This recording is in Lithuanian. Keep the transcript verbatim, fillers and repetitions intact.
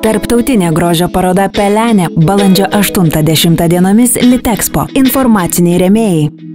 Tarptautinė grožio paroda Pelenė balandžio aštuntą dešimtą dienomis Litexpo. Informaciniai rėmėjai.